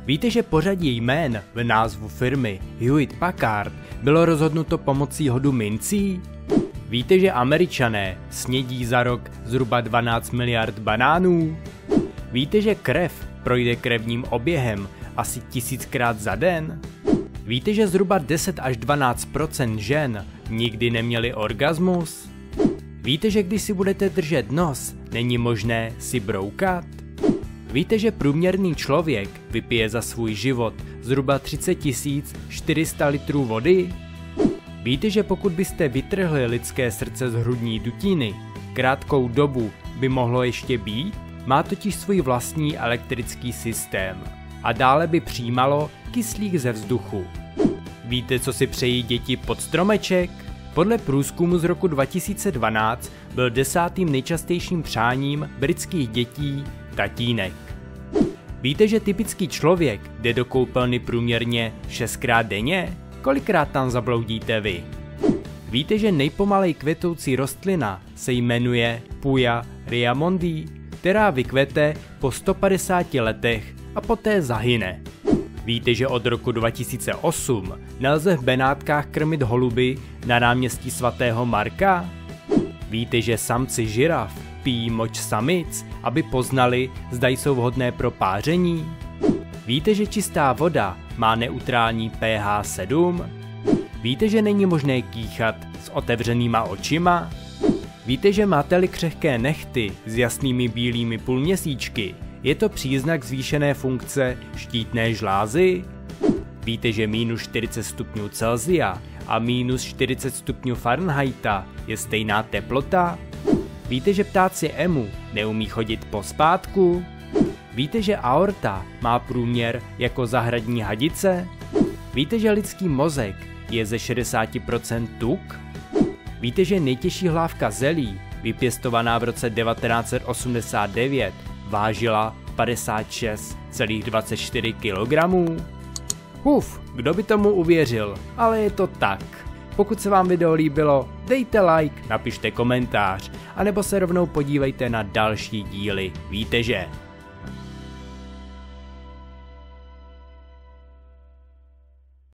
Víte, že pořadí jmén v názvu firmy Hewlett Packard bylo rozhodnuto pomocí hodu mincí? Víte, že Američané snědí za rok zhruba 12 miliard banánů? Víte, že krev projde krevním oběhem asi 1000krát za den? Víte, že zhruba 10 až 12% žen nikdy neměli orgasmus? Víte, že když si budete držet nos, není možné si broukat? Víte, že průměrný člověk vypije za svůj život zhruba 30 400 litrů vody? Víte, že pokud byste vytrhli lidské srdce z hrudní dutiny, krátkou dobu by mohlo ještě být? Má totiž svůj vlastní elektrický systém a dále by přijímalo kyslík ze vzduchu. Víte, co si přejí děti pod stromeček? Podle průzkumu z roku 2012 byl 10. nejčastějším přáním britských dětí tatínek. Víte, že typický člověk jde do koupelny průměrně 6krát denně? Kolikrát tam zabloudíte vy? Víte, že nejpomalej kvetoucí rostlina se jmenuje Puya Ryamondi, která vykvete po 150 letech a poté zahyne. Víte, že od roku 2008 nelze v Benátkách krmit holuby na náměstí svatého Marka? Víte, že samci žiraf pijí moč samic, aby poznali, zda jsou vhodné pro páření? Víte, že čistá voda má neutrální pH 7? Víte, že není možné kýchat s otevřenýma očima? Víte, že máte-li křehké nehty s jasnými bílými půlměsíčky, je to příznak zvýšené funkce štítné žlázy? Víte, že minus 40 stupňů Celsia a minus 40 stupňů Fahrenheita je stejná teplota? Víte, že ptáci emu neumí chodit pospátku? Víte, že aorta má průměr jako zahradní hadice? Víte, že lidský mozek je ze 60% tuk? Víte, že nejtěžší hlávka zelí, vypěstovaná v roce 1989, vážila 56,24 kg? Kdo by tomu uvěřil, ale je to tak. Pokud se vám video líbilo, dejte like, napište komentář, anebo se rovnou podívejte na další díly, víte že.